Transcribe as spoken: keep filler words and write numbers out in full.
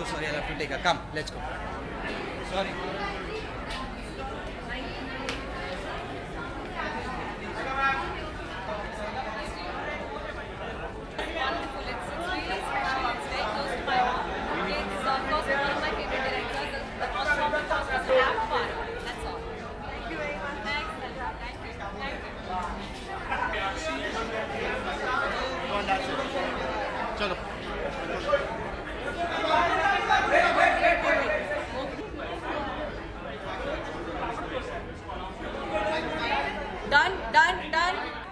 sorry, I'll have to take her. Come, let's go. Sorry. Wonderful. It's, it's really special. It's very close to my heart. It's of course one of my favorite directors. The, the most important task was to have fun. That's all. Thank you very much. Thanks. Thank you. Thank you. Chalo. Done. Done. Done.